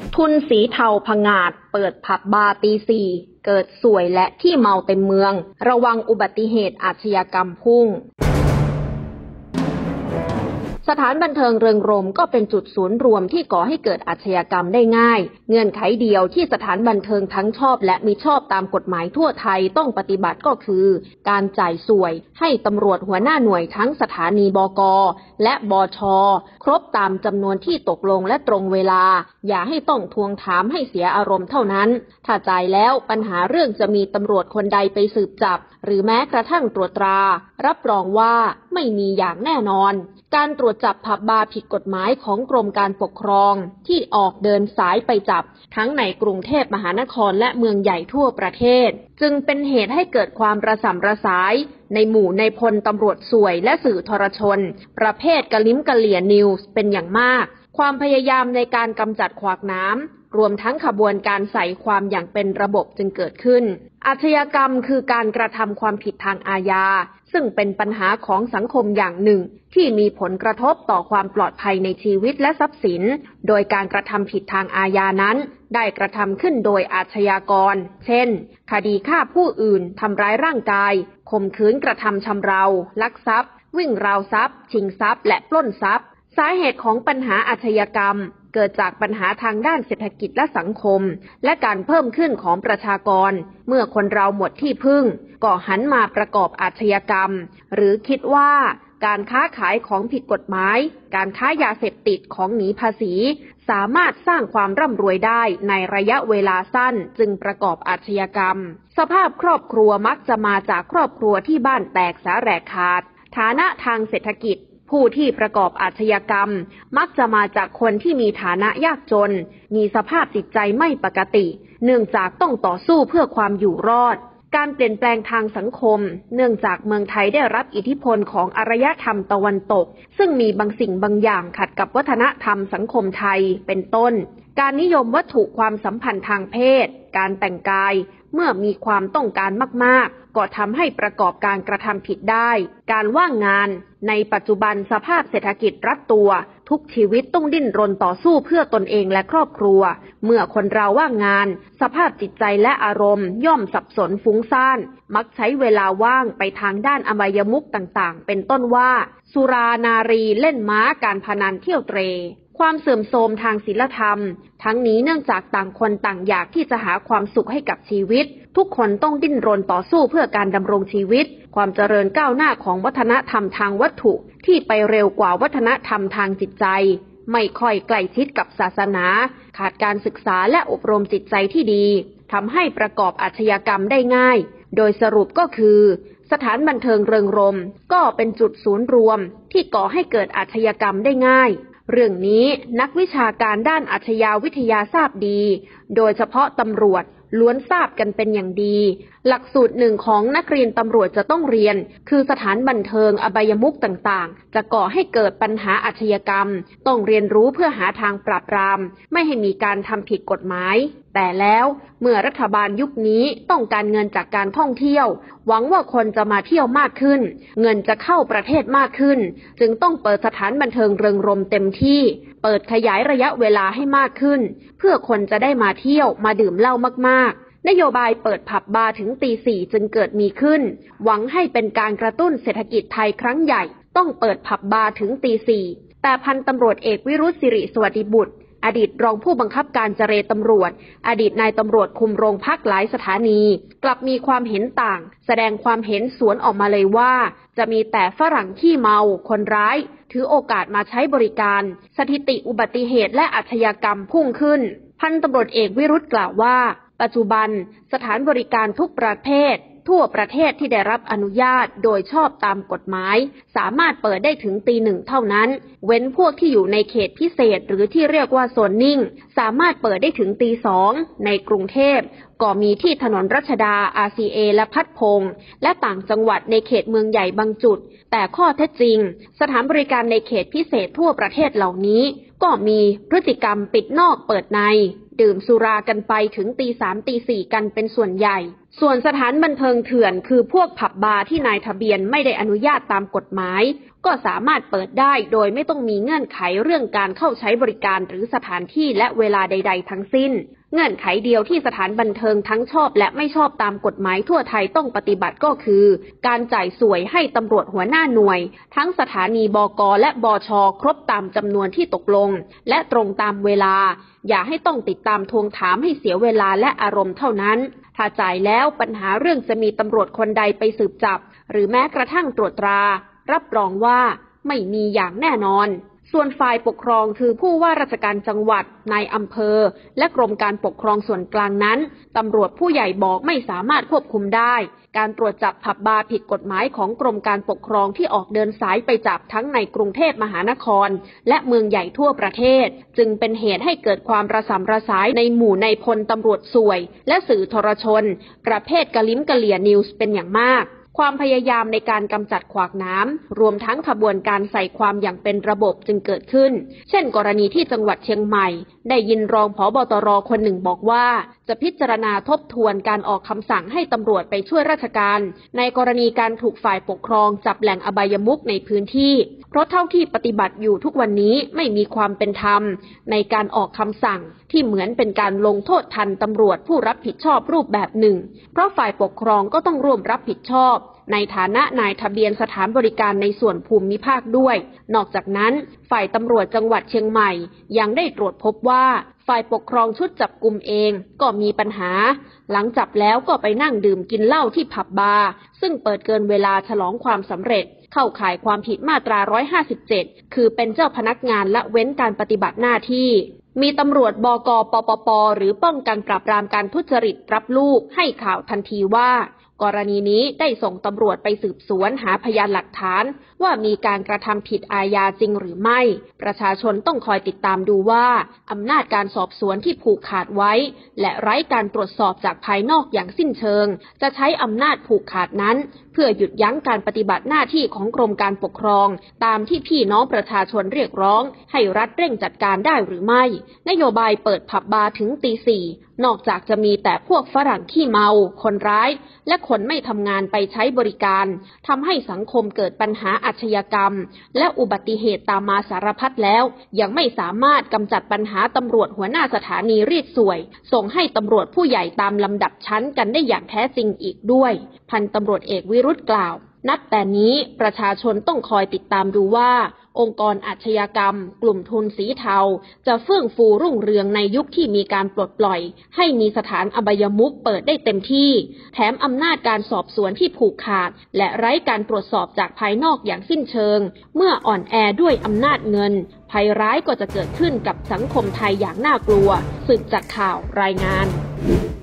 ทุนสีเทาผงาดเปิดผับบาร์ตีสี่เกิดสวยและขี้เมาเต็มเมืองระวังอุบัติเหตุอาชญากรรมพุ่งสถานบันเทิงเริงรมย์ก็เป็นจุดศูนย์รวมที่ก่อให้เกิดอาชญากรรมได้ง่ายเงื่อนไขเดียวที่สถานบันเทิงทั้งชอบและมิชอบตามกฎหมายทั่วไทยต้องปฏิบัติก็คือการจ่ายสวยให้ตำรวจหัวหน้าหน่วยทั้งสถานีบก.และบช.ครบตามจำนวนที่ตกลงและตรงเวลาอย่าให้ต้องทวงถามให้เสียอารมณ์เท่านั้นถ้าจ่ายแล้วปัญหาเรื่องจะมีตำรวจคนใดไปสืบจับหรือแม้กระทั่งตรวจตรารับรองว่าไม่มีอย่างแน่นอนการตรวจจับผับบาร์ผิดกฎหมายของกรมการปกครองที่ออกเดินสายไปจับทั้งในกรุงเทพมหานครและเมืองใหญ่ทั่วประเทศจึงเป็นเหตุให้เกิดความระส่ำระสายในหมู่ในพลตำรวจสวยและสื่อทรชนประเภทกะลิ้มกะเหลี่ยนิวส์เป็นอย่างมากความพยายามในการกำจัดขวากน้ำรวมทั้งขบวนการใส่ความอย่างเป็นระบบจึงเกิดขึ้นอาชญากรรมคือการกระทำความผิดทางอาญาซึ่งเป็นปัญหาของสังคมอย่างหนึ่งที่มีผลกระทบต่อความปลอดภัยในชีวิตและทรัพย์สินโดยการกระทำผิดทางอาญานั้นได้กระทำขึ้นโดยอาชญากรเช่นคดีฆ่าผู้อื่นทำร้ายร่างกายข่มขืนกระทำชำเราลักทรัพย์วิ่งราวทรัพย์ชิงทรัพย์และปล้นทรัพย์สาเหตุของปัญหาอาชญากรรมเกิดจากปัญหาทางด้านเศรษฐกิจและสังคมและการเพิ่มขึ้นของประชากรเมื่อคนเราหมดที่พึ่งก็หันมาประกอบอาชญากรรมหรือคิดว่าการค้าขายของผิดกฎหมายการค้ายาเสพติดของหนีภาษีสามารถสร้างความร่ำรวยได้ในระยะเวลาสั้นจึงประกอบอาชญากรรมสภาพครอบครัวมักจะมาจากครอบครัวที่บ้านแตกสาแหรกขาดฐานะทางเศรษฐกิจผู้ที่ประกอบอาชญากรรมมักจะมาจากคนที่มีฐานะยากจนมีสภาพจิตใจไม่ปกติเนื่องจากต้องต่อสู้เพื่อความอยู่รอดการเปลี่ยนแปลงทางสังคมเนื่องจากเมืองไทยได้รับอิทธิพลของอารยธรรมตะวันตกซึ่งมีบางสิ่งบางอย่างขัดกับวัฒนธรรมสังคมไทยเป็นต้นการนิยมวัตถุความสัมพันธ์ทางเพศการแต่งกายเมื่อมีความต้องการมากๆก็ทำให้ประกอบการกระทำผิดได้การว่างงานในปัจจุบันสภาพเศรษฐกิจรัดตัวทุกชีวิตต้องดิ้นรนต่อสู้เพื่อตนเองและครอบครัวเมื่อคนเราว่างงานสภาพจิตใจและอารมณ์ย่อมสับสนฟุ้งซ่านมักใช้เวลาว่างไปทางด้านอบายมุขต่างๆเป็นต้นว่าสุรานารีเล่นม้าการพนันเที่ยวเตร่ความเสื่อมโทรมทางศีลธรรมทั้งนี้เนื่องจากต่างคนต่างอยากที่จะหาความสุขให้กับชีวิตทุกคนต้องดิ้นรนต่อสู้เพื่อการดำรงชีวิตความเจริญก้าวหน้าของวัฒนธรรมทางวัตถุที่ไปเร็วกว่าวัฒนธรรมทางจิตใจไม่ค่อยใกล้ชิดกับศาสนาขาดการศึกษาและอบรมจิตใจที่ดีทำให้ประกอบอาชญากรรมได้ง่ายโดยสรุปก็คือสถานบันเทิงเริงรมย์ก็เป็นจุดศูนย์รวมที่ก่อให้เกิดอาชญากรรมได้ง่ายเรื่องนี้นักวิชาการด้านอาชญาวิทยาทราบดีโดยเฉพาะตำรวจล้วนทราบกันเป็นอย่างดีหลักสูตรหนึ่งของนักเรียนตำรวจจะต้องเรียนคือสถานบันเทิงอบายมุขต่างๆจะก่อให้เกิดปัญหาอาชญากรรมต้องเรียนรู้เพื่อหาทางปราบปรามไม่ให้มีการทำผิดกฎหมายแต่แล้วเมื่อรัฐบาลยุคนี้ต้องการเงินจากการท่องเที่ยวหวังว่าคนจะมาเที่ยวมากขึ้นเงินจะเข้าประเทศมากขึ้นจึงต้องเปิดสถานบันเทิงเริงรมย์เต็มที่เปิดขยายระยะเวลาให้มากขึ้นเพื่อคนจะได้มาเที่ยวมาดื่มเหล้ามากๆนโยบายเปิดผับบาร์ถึงตี 4จึงเกิดมีขึ้นหวังให้เป็นการกระตุ้นเศรษฐกิจไทยครั้งใหญ่ต้องเปิดผับบาร์ถึงตี 4แต่พันตำรวจเอกวิรุธสิริสวัสดิบุตรอดีตรองผู้บังคับการเจรตำรวจอดีตนายตำรวจคุมโรงพักหลายสถานีกลับมีความเห็นต่างแสดงความเห็นสวนออกมาเลยว่าจะมีแต่ฝรั่งขี้เมาคนร้ายถือโอกาสมาใช้บริการสถิติอุบัติเหตุและอาชญากรรมพุ่งขึ้นพันตำรวจเอกวิรุธกล่าวว่าปัจจุบันสถานบริการทุกประเภททั่วประเทศที่ได้รับอนุญาตโดยชอบตามกฎหมายสามารถเปิดได้ถึงตี 1เท่านั้นเว้นพวกที่อยู่ในเขตพิเศษหรือที่เรียกว่าโซนนิ่งสามารถเปิดได้ถึงตี 2ในกรุงเทพก็มีที่ถนนรัชดา RCA และพัดพงษ์และต่างจังหวัดในเขตเมืองใหญ่บางจุดแต่ข้อเท็จจริงสถานบริการในเขตพิเศษทั่วประเทศเหล่านี้ก็มีพฤติกรรมปิดนอกเปิดในดื่มสุรากันไปถึงตี 3ตี 4กันเป็นส่วนใหญ่ส่วนสถานบันเทิงเถื่อนคือพวกผับบาร์ที่นายทะเบียนไม่ได้อนุญาตตามกฎหมายก็สามารถเปิดได้โดยไม่ต้องมีเงื่อนไขเรื่องการเข้าใช้บริการหรือสถานที่และเวลาใดๆทั้งสิ้นเงื่อนไขเดียวที่สถานบันเทิงทั้งชอบและไม่ชอบตามกฎหมายทั่วไทยต้องปฏิบัติก็คือการจ่ายสวยให้ตำรวจหัวหน้าหน่วยทั้งสถานีบก.และบช.ครบตามจำนวนที่ตกลงและตรงตามเวลาอย่าให้ต้องติดตามทวงถามให้เสียเวลาและอารมณ์เท่านั้นถ้าจ่ายแล้วปัญหาเรื่องจะมีตำรวจคนใดไปสืบจับหรือแม้กระทั่งตรวจตรารับรองว่าไม่มีอย่างแน่นอนส่วนฝ่ายปกครองคือผู้ว่าราชการจังหวัดนายอำเภอและกรมการปกครองส่วนกลางนั้นตำรวจผู้ใหญ่บอกไม่สามารถควบคุมได้การตรวจจับผับบาร์ผิดกฎหมายของกรมการปกครองที่ออกเดินสายไปจับทั้งในกรุงเทพมหานครและเมืองใหญ่ทั่วประเทศจึงเป็นเหตุให้เกิดความระสำระสายในหมู่นายพลตำรวจสวยและสื่อโทรชนประเภทกะลิ้มกะเหลี่ยนิวส์เป็นอย่างมากความพยายามในการกำจัดขวากน้ำรวมทั้งขบวนการใส่ความอย่างเป็นระบบจึงเกิดขึ้นเช่นกรณีที่จังหวัดเชียงใหม่ได้ยินรองผบ.ตร.คนหนึ่งบอกว่าจะพิจารณาทบทวนการออกคำสั่งให้ตำรวจไปช่วยราชการในกรณีการถูกฝ่ายปกครองจับแหล่งอบายมุขในพื้นที่เพราะเท่าที่ปฏิบัติอยู่ทุกวันนี้ไม่มีความเป็นธรรมในการออกคำสั่งที่เหมือนเป็นการลงโทษทันตำรวจผู้รับผิดชอบรูปแบบหนึ่งเพราะฝ่ายปกครองก็ต้องร่วมรับผิดชอบในฐานะนายทะเบียนสถานบริการในส่วนภูมิภาคด้วยนอกจากนั้นฝ่ายตำรวจจังหวัดเชียงใหม่ยังได้ตรวจพบว่าฝ่ายปกครองชุดจับกุมเองก็มีปัญหาหลังจับแล้วก็ไปนั่งดื่มกินเหล้าที่ผับบาร์ซึ่งเปิดเกินเวลาฉลองความสำเร็จเข้าข่ายความผิดมาตรา157คือเป็นเจ้าพนักงานละเว้นการปฏิบัติหน้าที่มีตำรวจบก.ปปป.หรือป้องกันปราบปรามการทุจริตรับลูกให้ข่าวทันทีว่ากรณีนี้ได้ส่งตำรวจไปสืบสวนหาพยานหลักฐานว่ามีการกระทำผิดอาญาจริงหรือไม่ประชาชนต้องคอยติดตามดูว่าอำนาจการสอบสวนที่ผูกขาดไว้และไร้การตรวจสอบจากภายนอกอย่างสิ้นเชิงจะใช้อำนาจผูกขาดนั้นเพื่อหยุดยั้งการปฏิบัติหน้าที่ของกรมการปกครองตามที่พี่น้องประชาชนเรียกร้องให้รัฐเร่งจัดการได้หรือไม่นโยบายเปิดผับบาร์ถึงตี 4นอกจากจะมีแต่พวกฝรั่งขี้เมาคนร้ายและคนไม่ทำงานไปใช้บริการทำให้สังคมเกิดปัญหาอาชญากรรมและอุบัติเหตุตามมาสารพัดแล้วยังไม่สามารถกำจัดปัญหาตำรวจหัวหน้าสถานีรีดสวยส่งให้ตำรวจผู้ใหญ่ตามลำดับชั้นกันได้อย่างแท้จริงอีกด้วยพันตำรวจเอกวิรุธกล่าวนับแต่นี้ประชาชนต้องคอยติดตามดูว่าองค์กรอาชญากรรมกลุ่มทุนสีเทาจะเฟื่องฟูรุ่งเรืองในยุคที่มีการปลดปล่อยให้มีสถานอบายมุขเปิดได้เต็มที่แถมอำนาจการสอบสวนที่ผูกขาดและไร้การตรวจสอบจากภายนอกอย่างสิ้นเชิงเมื่ออ่อนแอด้วยอำนาจเงินภัยร้ายก็จะเกิดขึ้นกับสังคมไทยอย่างน่ากลัวสืบจากข่าวรายงาน